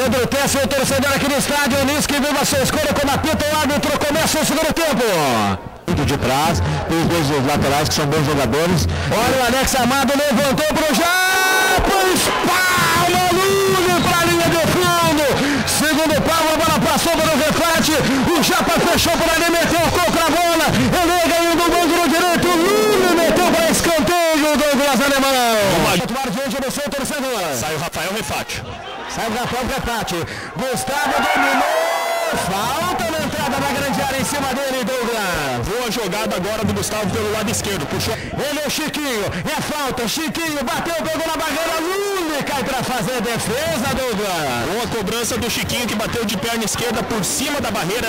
Tessa, o torcedor aqui no estádio, Elis, que viva a sua escolha quando apita o árbitro, começa o segundo tempo. De trás, os dois laterais que são bons jogadores. Olha o Alex Amado, levantou pro Japa, espalma Lúlio para a linha de fundo. Segundo pau, a bola passou para o reflete. O Japa fechou por ali, meteu contra a bola. Ele ganhou do ângulo direito. Lúlio meteu para escanteio do Douglas Alemão. Atuar diante do seu torcedor. Sai o Rafael Refate. Sai o Rafael Refate. Gustavo dominou. Falta na entrada da grande área em cima dele, Douglas. Boa jogada agora do Gustavo pelo lado esquerdo. Puxou. Ele é o Chiquinho. É falta. Chiquinho bateu, pegou na barreira. Lula cai para fazer a defesa, Douglas. Boa cobrança do Chiquinho que bateu de perna esquerda por cima da barreira.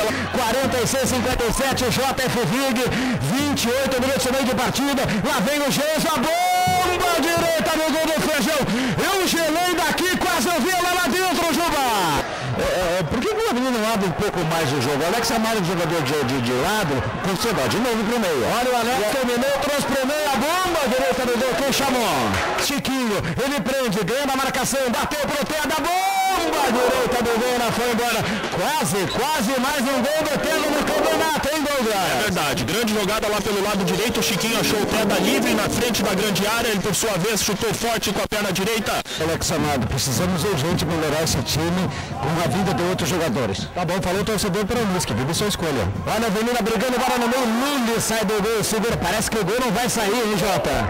46-57, JF Vig. 28 minutos e meio de partida. Lá vem o Geiso. A bomba direita no gol do Feijão. Eu gelei daqui, quase eu vi ela lá dentro, Juba. Por que o Avenida não abre um pouco mais o jogo? O Alex Amaro, jogador de lado, concedeu de novo pro meio. Olha o Alex, terminou, trouxe pro meio, a bomba direita do gol, quem chamou? Chiquinho, ele prende, ganha na marcação, bateu pro pé da bomba direita do gol, foi embora. Quase mais um gol do Telo no campeonato, hein, Douglas? É verdade, grande jogada lá pelo lado direito, o Chiquinho achou o Teda livre na frente da grande área, ele por sua vez chutou forte com a perna direita. Alex Amado, precisamos urgente melhorar esse time com a vida de outros jogadores. Tá bom, falou o torcedor para o Luiz, que vive sua escolha. Olha a Avenida brigando agora no meio, Lully sai do gol, segura, parece que o gol não vai sair, hein, Jota?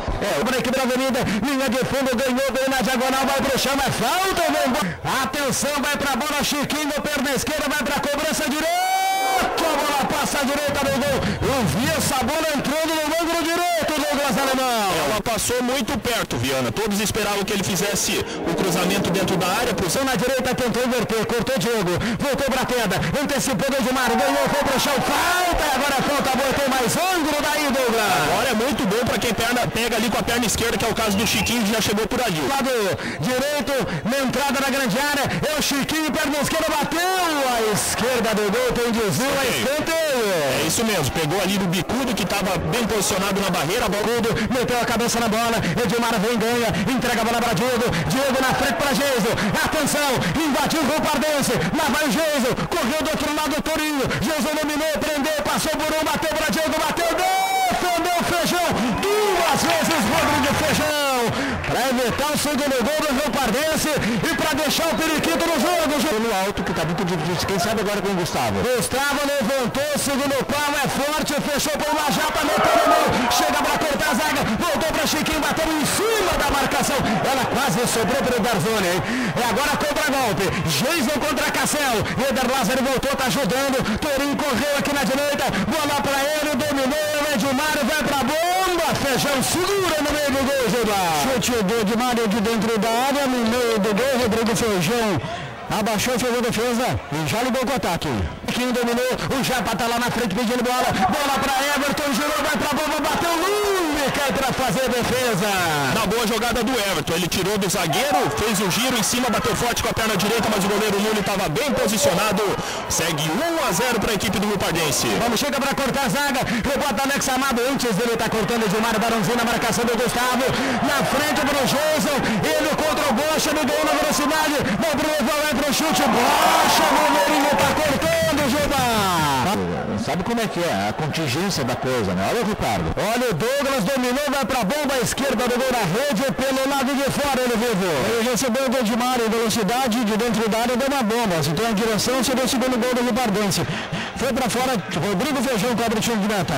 A equipe da Avenida, linha de fundo, ganhou bem na diagonal, vai pro chão, mas falta, vem embora. Atenção, vai pra bola, Chiquinho, perna esquerda, vai pra cobrança direita, a bola passa à direita do gol. Eu vi essa bola entrando no ângulo direito, Douglas Alemão. Ela passou muito perto, Viana, todos esperavam que ele fizesse o cruzamento dentro da área. Posição na direita, tentou inverter, cortou Diego, voltou pra queda, antecipou do Edmar, ganhou, foi pro chão, falta, e agora falta boa, tem mais ângulo daí, Douglas. Agora é muito bom pra quem pega ali com a perna esquerda, que é o caso do Chiquinho, que já chegou por ali. Lado direito, na entrada da grande área, é o Chiquinho, perna esquerda, bateu, a esquerda do gol, tem desvio, a escanteio. É isso mesmo, pegou ali do bicudo, que estava bem posicionado na barreira, Bicudo, meteu a cabeça na bola, Edmar vem, ganha, entrega a bola para Diego, Diego na frente para Geiso, atenção, invadiu o Pardense, lá vai o Geiso, correu do outro lado o Torinho, Geiso dominou, prendeu, passou por um, bateu para Diego, bateu, defendeu o Feijão, duas vezes Rodrigo Feijão, para evitar o segundo gol do Rio Pardense e para deixar o periquito no jogo. No alto, que está muito difícil, quem sabe agora com o Gustavo. Gustavo levantou, segundo pau, é forte, fechou por uma japa, meteu no meio, chega para cortar a zaga, voltou para Chiquinho, bateu em cima da marcação, ela quase sobrou para o Darzoni, hein? É agora contra golpe, Jason contra Cassel, Eder Lázaro voltou, tá ajudando, Torinho correu aqui na direita, bola para ele, dominou, o Edmar vai para a bomba, Feijão segura no meio do gol, Gilmar. Chute do Edmar de dentro da área, no meio do gol, Rodrigo Feijão abaixou, fez a defesa e já ligou com o ataque. Quem dominou, o Japa tá lá na frente pedindo bola para Everton, girou, vai pra bomba, bateu, Lula, cai pra fazer a defesa. Na boa jogada do Everton, ele tirou do zagueiro, fez o giro em cima, bateu forte com a perna direita, mas o goleiro Lula estava bem posicionado, segue 1-0 para a equipe do Rio Pardense. Vamos, chega para cortar a zaga, rebota Alex Amado, antes dele tá cortando de Mário Barãozinho na marcação do Gustavo, na frente pro Jason, ele contra o Bocha, ele ganhou na velocidade, vai pro Levão, vai pro chute, Bocha, o goleirinho tá cortando, Juba. Sabe como é que é a contingência da coisa, né? Olha o Ricardo. Olha o Douglas, dominou, vai pra bomba esquerda do gol na rede, pelo lado de fora ele vivo. Ele recebeu o gol de Mário em velocidade, de dentro da área, deu uma bomba. Se tem a direção, seria o segundo gol do Rio Pardense. Foi pra fora, Rodrigo Feijão cobre o time de meta.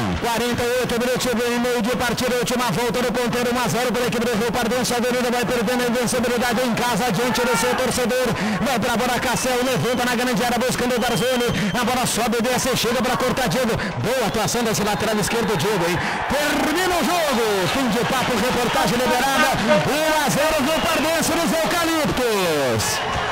48 minutos e meio de partida, última volta do ponteiro, 1-0 pela equipe do Rio Pardense. A Avenida vai perdendo a invencibilidade em casa, diante do seu torcedor. Vai pra bola, Cassel, levanta na grande área, buscando o Darzoni. A bola sobe, desce, chega pra cortar Diego. Boa atuação desse lateral esquerdo, Diego, hein? Termina o jogo. Fim de papo, reportagem liberada. 1-0 Rio Pardense nos Eucaliptos.